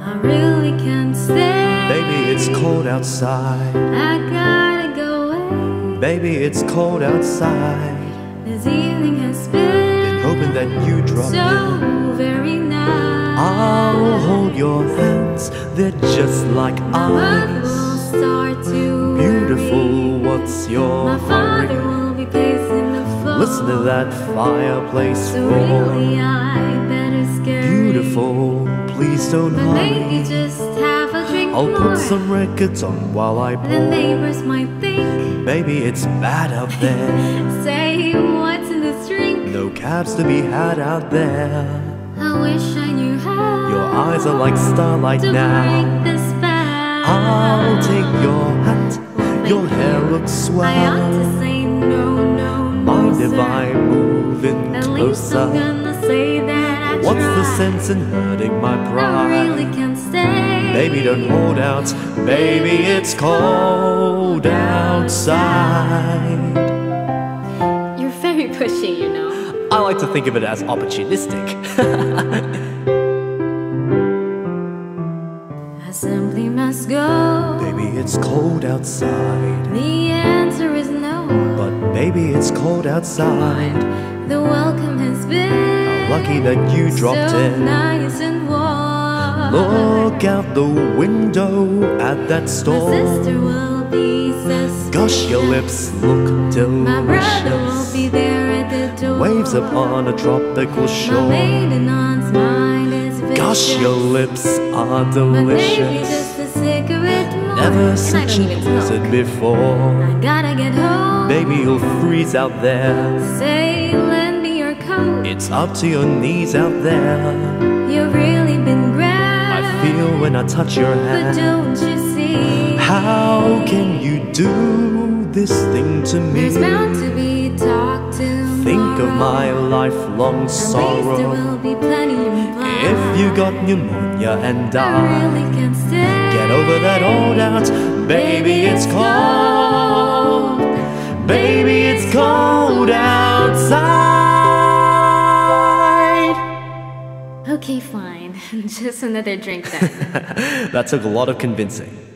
I really can't stay. Baby, it's cold outside. I gotta go away. Baby, it's cold outside. This evening has been Hoping that you drop so in. very nice. I'll hold your hands, they're just like My mother ice. will start to Beautiful, worry. what's your My father hurry? will be pacing the floor. Listen to that fireplace So roar. really I better scurry. Beautiful, please don't But maybe hurry. just have a drink I'll more. put some records on while I The pour. neighbors might think, Baby, it's bad out there. say what's in this drink. No cabs to be had out there. I wish I knew how. Your eyes are like starlight to now. break the spell. I'll take your hat, your hair looks I swell. ought to say no, no, no, Mind if sir. I move in At least I'm closer? gonna say that I What's the tried. sense in hurting my I pride? really can't stay. Baby, don't hold out. Baby, it's cold outside. You're very pushy, you know. I like to think of it as opportunistic. I simply must go. Baby, it's cold outside. The answer is no. But baby, it's cold outside. The welcome has been How lucky that you dropped so in. nice and warm. Look out the window at that My storm. sister will be suspicious. Gosh, your lips look My brother will delicious. be there at the door. Waves upon a tropical My shore. maiden aunt's mind is vicious. Gosh, your lips are But maybe delicious. just a cigarette more. Never And I such don't a even blizzard smoke. before. I gotta get home. Baby, you'll freeze out there. Say, lend me your coat. It's up to your knees out there. You've really been grand. I feel when I touch your But hand. don't you see? How can you do this thing to me? There's bound to be talk tomorrow. Think of my lifelong At least there sorrow. will be plenty implied. If you got pneumonia and I really die, can't stay. get over that old out. Baby, it's cold. Baby, it's cold outside. Okay, fine. Just another drink then. That took a lot of convincing.